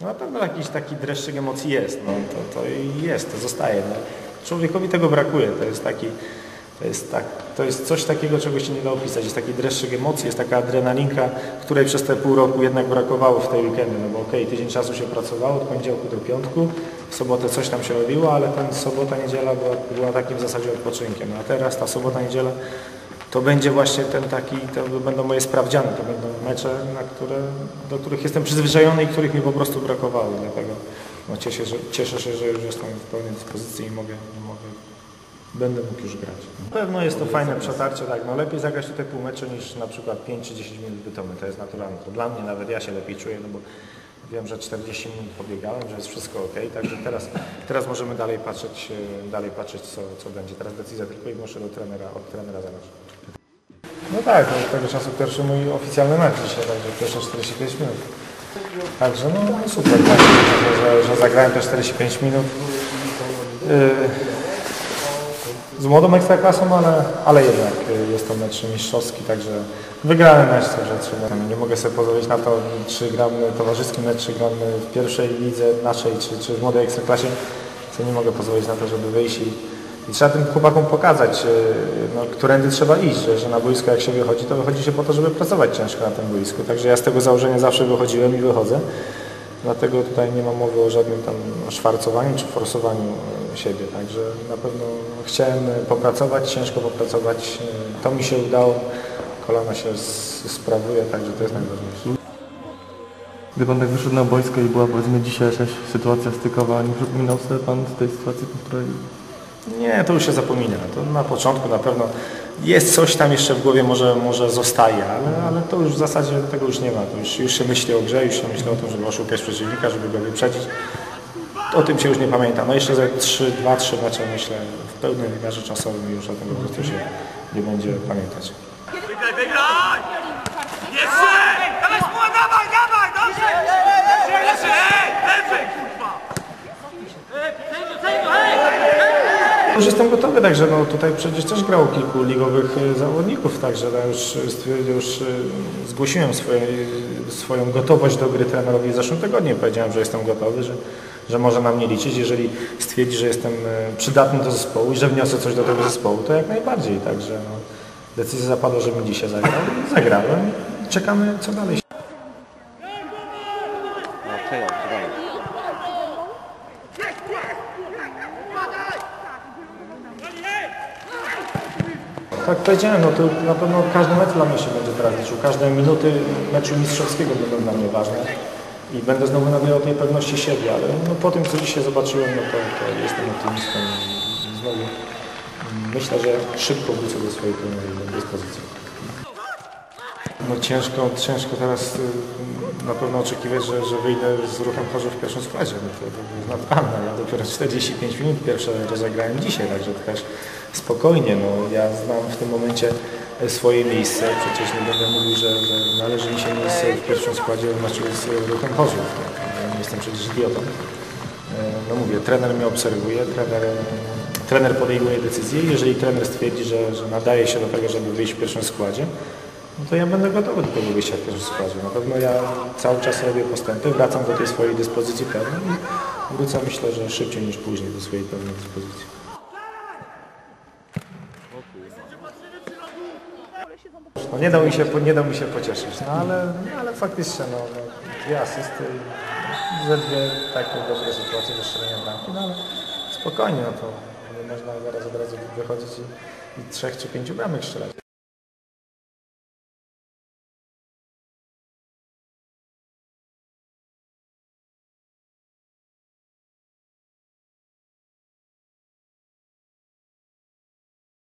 No na pewno jakiś taki dreszczyk emocji jest, no to jest, to zostaje. No. Człowiekowi tego brakuje, to jest coś takiego, czego się nie da opisać. Jest taki dreszczyk emocji, jest taka adrenalinka, której przez te pół roku jednak brakowało w tej weekendy, no bo okej, tydzień czasu się pracowało, od poniedziałku do piątku, w sobotę coś tam się robiło, ale ta sobota, niedziela była takim w zasadzie odpoczynkiem. No a teraz ta sobota, niedziela to będzie właśnie to będą moje sprawdziany, to będą mecze, do których jestem przyzwyczajony i których mi po prostu brakowało. Dlatego no, cieszę się, że już jestem w pełnej dyspozycji i będę mógł już grać. Na pewno jest to fajne przetarcie, tak, no lepiej zagrać tutaj pół meczu niż na przykład 5 czy 10 minut Bytomy, to jest naturalne. To dla mnie nawet ja się lepiej czuję, no bo wiem, że 40 minut pobiegałem, że jest wszystko ok, także teraz możemy dalej patrzeć co będzie. Teraz decyzja tylko i wyłącznie od trenera zależy. No tak, od tego czasu pierwszy mój oficjalny mecz dzisiaj, także pierwsze 45 minut. Także no super, tak, że zagrałem te 45 minut. Z młodą ekstraklasą, ale jednak jest to mecz mistrzowski, także wygrałem mecz, także trzeba. Nie mogę sobie pozwolić na to, czy gramy towarzyski mecz, czy gramy w pierwszej lidze naszej, czy w młodej ekstraklasie, co nie mogę pozwolić na to, żeby wyjść i trzeba tym chłopakom pokazać, no, którędy trzeba iść, że na boisko jak się wychodzi, to wychodzi się po to, żeby pracować ciężko na tym boisku, także ja z tego założenia zawsze wychodziłem i wychodzę. Dlatego tutaj nie ma mowy o żadnym tam szwarcowaniu czy forsowaniu siebie. Także na pewno chciałem popracować, ciężko popracować. To mi się udało. Kolana się sprawuje, także to jest najważniejsze. Gdy Pan tak wyszedł na boisko i była powiedzmy dzisiaj jakaś sytuacja stykowa, nie przypominał sobie Pan z tej sytuacji, po której... Nie, to już się zapomina. To na początku na pewno jest coś tam jeszcze w głowie, może zostaje, ale to już w zasadzie tego już nie ma. To już się myśli o grze, już się myśli o tym, żeby oszukać przeciwnika, żeby go wyprzedzić. O tym się już nie pamiętam. No jeszcze za 2-3 mecze myślę w pełnym wymiarze czasowym już o tym po prostu się nie będzie pamiętać. Wygraj, wygraj! Jeszcze! Dawaj, Smuła, dawaj, dawaj! Dobrze! Jeszcze, lepiej, kurwa! Już jestem gotowy, także no tutaj przecież też grało kilku ligowych zawodników, także już zgłosiłem swoją gotowość do gry trenerowi w zeszłym tygodniu. Powiedziałem, że jestem gotowy, że może na mnie liczyć. Jeżeli stwierdzi, że jestem przydatny do zespołu i że wniosę coś do tego zespołu, to jak najbardziej. Także no, decyzja zapadła, żebym dzisiaj zagrał. Zagrałem i czekamy, co dalej. Tak powiedziałem, no to na pewno każdy mecz dla mnie się będzie teraz liczył. Każde minuty meczu mistrzowskiego będą dla mnie ważne i będę znowu nabierał tej pewności siebie, ale no, po tym, co dzisiaj zobaczyłem, no to jestem optymistą i znowu myślę, że szybko wrócę do swojej pełnej dyspozycji. No ciężko teraz na pewno oczekiwać, że wyjdę z Ruchem Chorzów w pierwszym składzie. No to jest naturalne. Ja dopiero 45 minut pierwsze rozegrałem dzisiaj, także to też spokojnie. No, ja znam w tym momencie swoje miejsce. Przecież nie będę mówił, że należy mi się miejsce w pierwszym składzie w meczu z Ruchem Chorzów. Ja nie jestem przecież idiotą. No mówię, trener mnie obserwuje, trener podejmuje decyzję. Jeżeli trener stwierdzi, że nadaje się do tego, żeby wyjść w pierwszym składzie, no to ja będę gotowy do tego wyjścia w pierwszym składzie. Na pewno ja cały czas robię postępy, wracam do tej swojej dyspozycji pełnej i wrócę, myślę, że szybciej niż później do swojej pełnej dyspozycji. No nie dał mi się pocieszyć, no ale faktycznie no, dwie asysty i ze dwie takie dobre sytuacje do strzelenia bramki, no ale spokojnie, no to nie można zaraz od razu wychodzić i 3 czy 5 bramek strzelać.